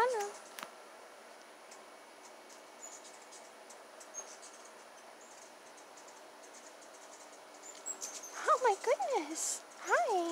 Hello. Oh my goodness. Hi.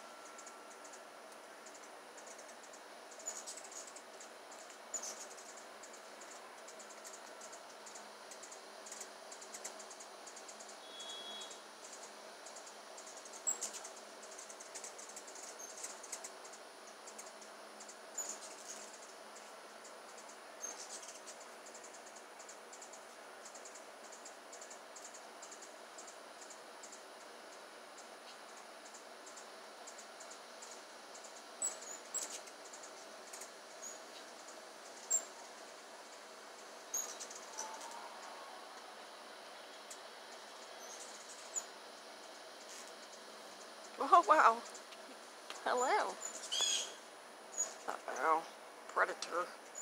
Oh wow. Hello. Uh-oh. Predator.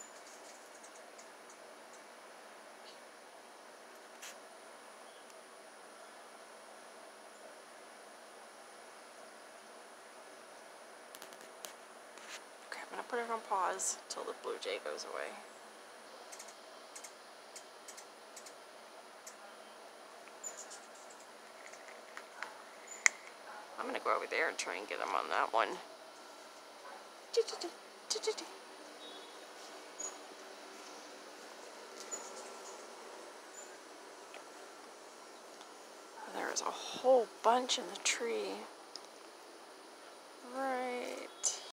Okay, I'm gonna put it on pause till the blue jay goes away. I'm gonna go over there and try and get him on that one. There's a whole bunch in the tree. Right